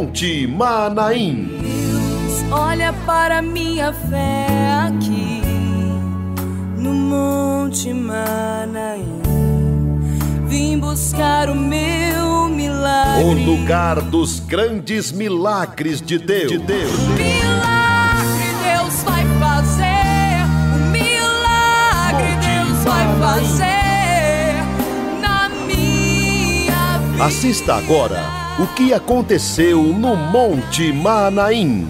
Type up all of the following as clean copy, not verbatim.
Monte Manaim. Deus, olha para minha fé aqui no Monte Manaim. Vim buscar o meu milagre. O lugar dos grandes milagres de Deus. Milagre Deus vai fazer. O milagre Monte Deus vai Manaim. fazer na minha vida. Assista agora o que aconteceu no Monte Manaim.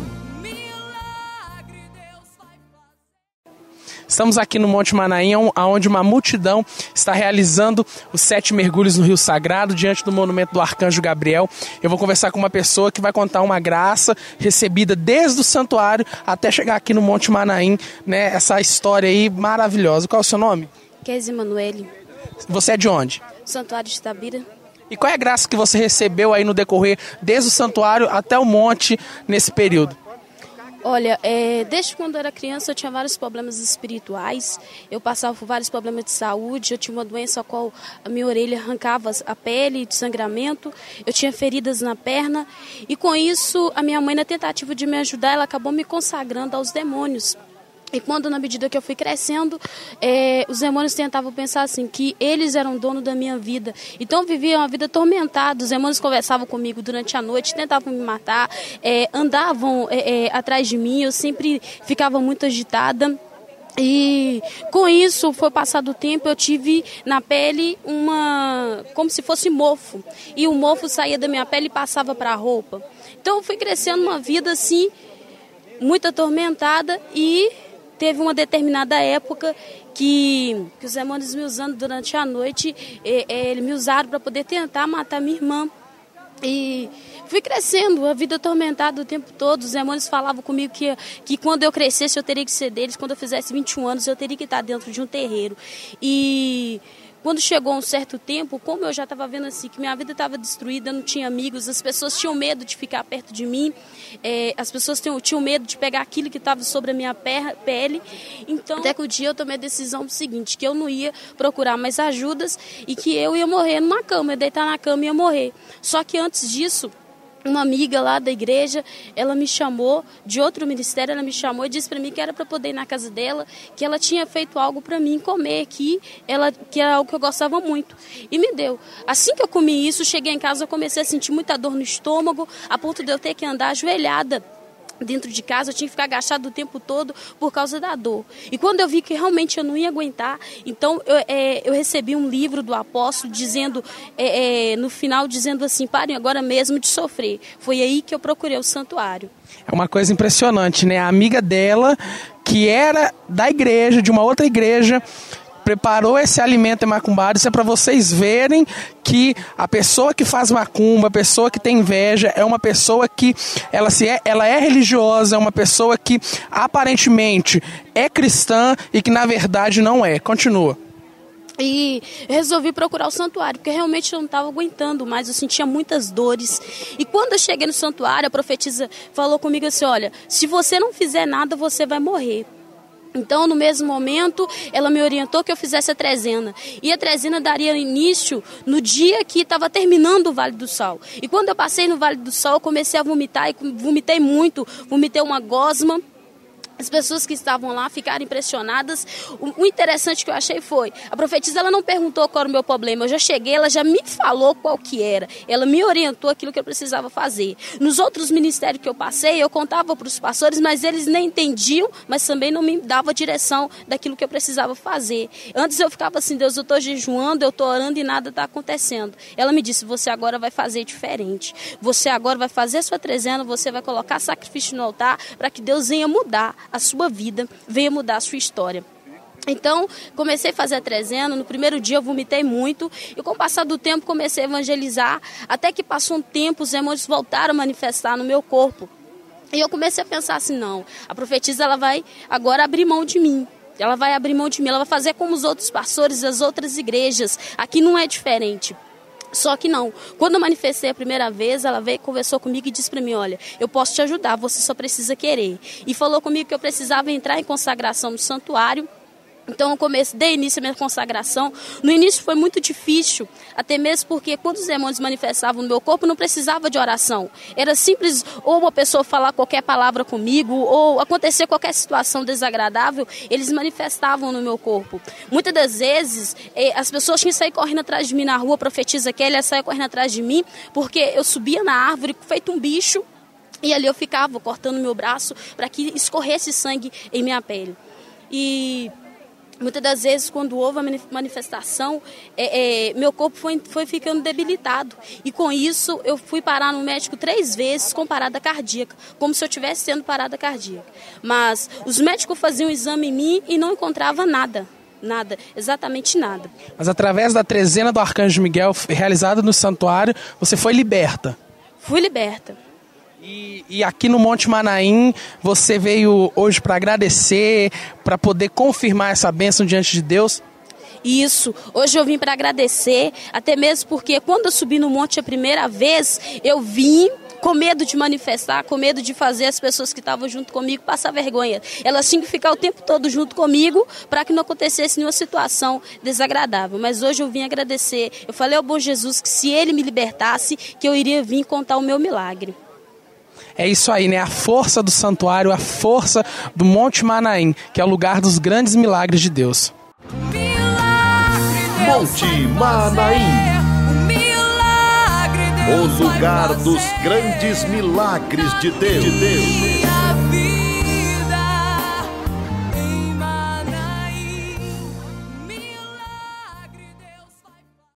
Estamos aqui no Monte Manaim, onde uma multidão está realizando os 7 mergulhos no Rio Sagrado, diante do monumento do Arcanjo Gabriel. Eu vou conversar com uma pessoa que vai contar uma graça recebida desde o santuário até chegar aqui no Monte Manaim, né? Essa história aí maravilhosa. Qual é o seu nome? Kézia Emanuele, Você é de onde? Santuário de Itabira. E qual é a graça que você recebeu aí no decorrer, desde o santuário até o monte, nesse período? Olha, desde quando eu era criança eu tinha vários problemas espirituais, eu passava por vários problemas de saúde, eu tinha uma doença a qual a minha orelha arrancava a pele de sangramento, eu tinha feridas na perna e com isso a minha mãe, na tentativa de me ajudar, ela acabou me consagrando aos demônios. E quando, na medida que eu fui crescendo, os demônios tentavam pensar assim, que eles eram dono da minha vida. Então eu vivia uma vida atormentada, os demônios conversavam comigo durante a noite, tentavam me matar, andavam atrás de mim, eu sempre ficava muito agitada. E com isso, foi passado o tempo, eu tive na pele como se fosse mofo. E o mofo saía da minha pele e passava para a roupa. Então eu fui crescendo uma vida assim, muito atormentada e... Teve uma determinada época que os demônios me usando durante a noite, eles me usaram para poder tentar matar minha irmã. E fui crescendo, a vida atormentada o tempo todo. Os demônios falavam comigo que quando eu crescesse eu teria que ser deles, quando eu fizesse 21 anos eu teria que estar dentro de um terreiro. E... Quando chegou um certo tempo, como eu já estava vendo assim, que minha vida estava destruída, eu não tinha amigos, as pessoas tinham medo de ficar perto de mim, as pessoas tinham medo de pegar aquilo que estava sobre a minha pele. Então, até que o dia eu tomei a decisão seguinte, que eu não ia procurar mais ajudas e que eu ia morrer numa cama, ia deitar na cama e ia morrer. Só que antes disso... Uma amiga lá da igreja, ela me chamou, de outro ministério, ela me chamou e disse para mim que era para poder ir na casa dela, que ela tinha feito algo para mim comer, que era algo que eu gostava muito. E me deu. Assim que eu comi isso, cheguei em casa, eu comecei a sentir muita dor no estômago, a ponto de eu ter que andar ajoelhada. Dentro de casa, eu tinha que ficar agachada o tempo todo por causa da dor. E quando eu vi que realmente eu não ia aguentar, então eu recebi um livro do apóstolo dizendo, no final, dizendo assim, parem agora mesmo de sofrer. Foi aí que eu procurei o santuário. É uma coisa impressionante, né? A amiga dela, que era da igreja, de uma outra igreja, preparou esse alimento macumbado. Isso é para vocês verem que a pessoa que faz macumba, a pessoa que tem inveja, é uma pessoa que ela é religiosa, é uma pessoa que aparentemente é cristã e que na verdade não é. Continua. E resolvi procurar o santuário, porque realmente eu não estava aguentando mais, eu sentia muitas dores. E quando eu cheguei no santuário, a profetisa falou comigo assim, olha, se você não fizer nada, você vai morrer. Então, no mesmo momento, ela me orientou que eu fizesse a trezena. E a trezena daria início no dia que estava terminando o Vale do Sal. E quando eu passei no Vale do Sal, eu comecei a vomitar, e vomitei muito, vomitei uma gosma. As pessoas que estavam lá ficaram impressionadas. O interessante que eu achei foi, a profetisa ela não perguntou qual era o meu problema, eu já cheguei, ela já me falou qual que era, ela me orientou aquilo que eu precisava fazer. Nos outros ministérios que eu passei, eu contava para os pastores, mas eles nem entendiam, mas também não me davam a direção daquilo que eu precisava fazer. Antes eu ficava assim, Deus, eu estou jejuando, eu estou orando e nada está acontecendo. Ela me disse, você agora vai fazer diferente, você agora vai fazer a sua trezena, você vai colocar sacrifício no altar para que Deus venha mudar a sua vida, venha mudar a sua história. Então, comecei a fazer a trezena, no primeiro dia eu vomitei muito, e com o passar do tempo comecei a evangelizar, até que passou um tempo, os demônios voltaram a manifestar no meu corpo. E eu comecei a pensar assim, não, a profetisa ela vai agora abrir mão de mim. Ela vai abrir mão de mim, ela vai fazer como os outros pastores, as outras igrejas. Aqui não é diferente. Só que não. Quando eu manifestei a primeira vez, ela veio, conversou comigo e disse para mim, olha, eu posso te ajudar, você só precisa querer. E falou comigo que eu precisava entrar em consagração no santuário Então eu dei início à minha consagração. No início foi muito difícil, até mesmo porque quando os demônios manifestavam no meu corpo, não precisava de oração. Era simples ou uma pessoa falar qualquer palavra comigo, ou acontecer qualquer situação desagradável, eles manifestavam no meu corpo. Muitas das vezes, as pessoas tinham que sair correndo atrás de mim na rua, profetiza Kelly, saia correndo atrás de mim, porque eu subia na árvore feito um bicho, e ali eu ficava cortando meu braço para que escorresse sangue em minha pele. E muitas das vezes, quando houve a manifestação, meu corpo foi ficando debilitado. E com isso, eu fui parar no médico 3 vezes com parada cardíaca, como se eu estivesse tendo parada cardíaca. Mas os médicos faziam um exame em mim e não encontravam nada. Nada, exatamente nada. Mas através da trezena do Arcanjo Miguel, realizada no santuário, você foi liberta? Fui liberta. E aqui no Monte Manaim, você veio hoje para agradecer, para poder confirmar essa bênção diante de Deus? Isso, hoje eu vim para agradecer, até mesmo porque quando eu subi no monte a primeira vez, eu vim com medo de manifestar, com medo de fazer as pessoas que estavam junto comigo passar vergonha. Elas tinham que ficar o tempo todo junto comigo para que não acontecesse nenhuma situação desagradável. Mas hoje eu vim agradecer, eu falei ao bom Jesus que se Ele me libertasse, que eu iria vir contar o meu milagre. É isso aí, né? A força do santuário, a força do Monte Manaim, que é o lugar dos grandes milagres de Deus. Monte Manaim, o lugar dos grandes milagres de Deus.